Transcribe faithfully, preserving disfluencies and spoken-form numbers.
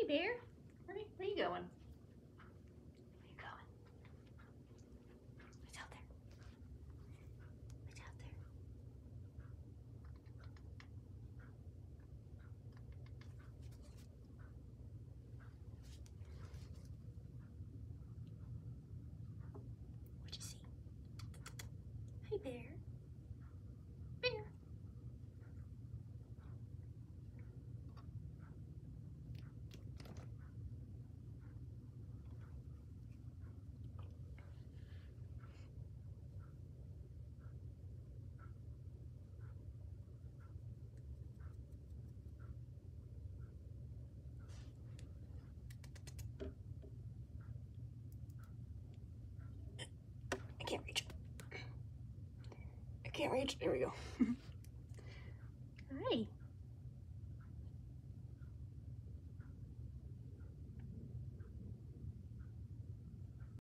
Bear. Where, where are you going? Where you going? What's out there? What's out there? What'd you see? Hey, Bear. Bear. I can't reach. I can't reach. There we go.